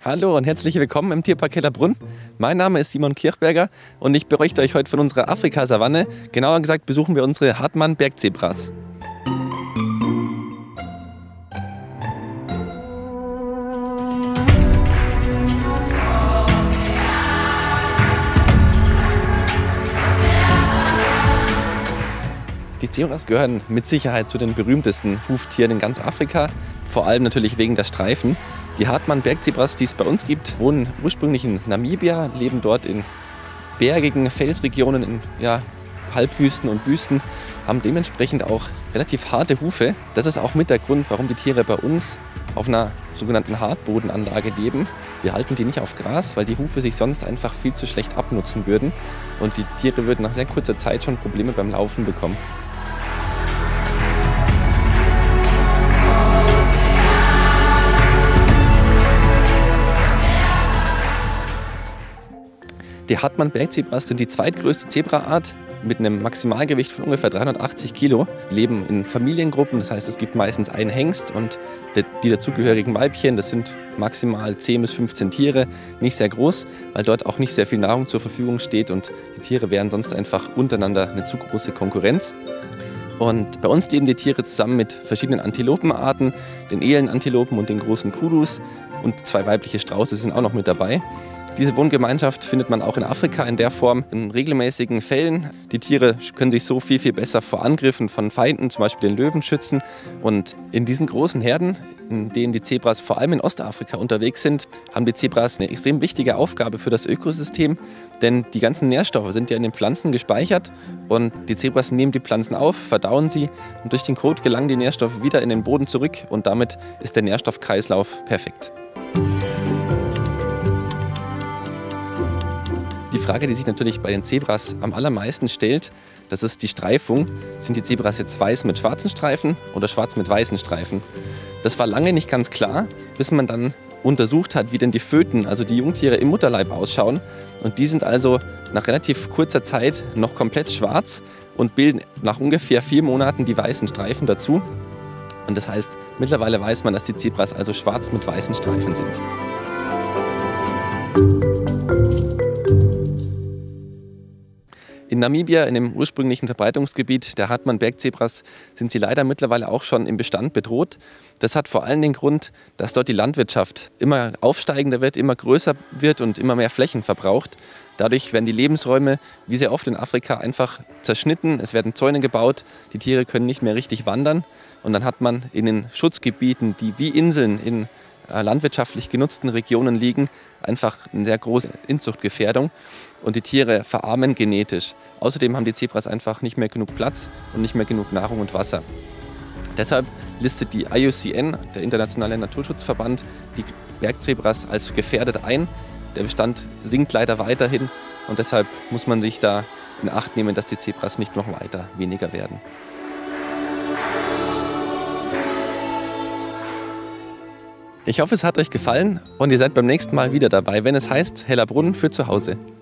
Hallo und herzlich willkommen im Tierpark Hellerbrunn. Mein Name ist Simon Kirchberger und ich berichte euch heute von unserer Afrika-Savanne. Genauer gesagt besuchen wir unsere Hartmann-Bergzebras. Die Zebras gehören mit Sicherheit zu den berühmtesten Huftieren in ganz Afrika, vor allem natürlich wegen der Streifen. Die Hartmann-Bergzebras, die es bei uns gibt, wohnen ursprünglich in Namibia, leben dort in bergigen Felsregionen, in Halbwüsten und Wüsten, haben dementsprechend auch relativ harte Hufe. Das ist auch mit der Grund, warum die Tiere bei uns auf einer sogenannten Hartbodenanlage leben. Wir halten die nicht auf Gras, weil die Hufe sich sonst einfach viel zu schlecht abnutzen würden und die Tiere würden nach sehr kurzer Zeit schon Probleme beim Laufen bekommen. Die Hartmann-Bergzebras sind die zweitgrößte Zebraart mit einem Maximalgewicht von ungefähr 380 Kilo. Die leben in Familiengruppen, das heißt, es gibt meistens einen Hengst und die dazugehörigen Weibchen. Das sind maximal 10 bis 15 Tiere, nicht sehr groß, weil dort auch nicht sehr viel Nahrung zur Verfügung steht und die Tiere wären sonst einfach untereinander eine zu große Konkurrenz. Und bei uns leben die Tiere zusammen mit verschiedenen Antilopenarten, den Elenantilopen und den großen Kudus und 2 weibliche Strauße sind auch noch mit dabei. Diese Wohngemeinschaft findet man auch in Afrika in der Form in regelmäßigen Fällen. Die Tiere können sich so viel besser vor Angriffen von Feinden, zum Beispiel den Löwen, schützen. Und in diesen großen Herden, in denen die Zebras vor allem in Ostafrika unterwegs sind, haben die Zebras eine extrem wichtige Aufgabe für das Ökosystem. Denn die ganzen Nährstoffe sind ja in den Pflanzen gespeichert und die Zebras nehmen die Pflanzen auf, verdauen sie und durch den Kot gelangen die Nährstoffe wieder in den Boden zurück und damit ist der Nährstoffkreislauf perfekt. Die Frage, die sich natürlich bei den Zebras am allermeisten stellt, das ist die Streifung. Sind die Zebras jetzt weiß mit schwarzen Streifen oder schwarz mit weißen Streifen? Das war lange nicht ganz klar, bis man dann untersucht hat, wie denn die Föten, also die Jungtiere im Mutterleib ausschauen. Und die sind also nach relativ kurzer Zeit noch komplett schwarz und bilden nach ungefähr 4 Monaten die weißen Streifen dazu. Und das heißt, mittlerweile weiß man, dass die Zebras also schwarz mit weißen Streifen sind. In Namibia, in dem ursprünglichen Verbreitungsgebiet der Hartmann-Bergzebras, sind sie leider mittlerweile auch schon im Bestand bedroht. Das hat vor allem den Grund, dass dort die Landwirtschaft immer aufsteigender wird, immer größer wird und immer mehr Flächen verbraucht. Dadurch werden die Lebensräume, wie sehr oft in Afrika, einfach zerschnitten. Es werden Zäune gebaut, die Tiere können nicht mehr richtig wandern. Und dann hat man in den Schutzgebieten, die wie Inseln in landwirtschaftlich genutzten Regionen liegen, einfach eine sehr große Inzuchtgefährdung und die Tiere verarmen genetisch. Außerdem haben die Zebras einfach nicht mehr genug Platz und nicht mehr genug Nahrung und Wasser. Deshalb listet die IUCN, der Internationale Naturschutzverband, die Bergzebras als gefährdet ein. Der Bestand sinkt leider weiterhin und deshalb muss man sich da in Acht nehmen, dass die Zebras nicht noch weiter weniger werden. Ich hoffe, es hat euch gefallen und ihr seid beim nächsten Mal wieder dabei, wenn es heißt Hellerbrunn für zu Hause.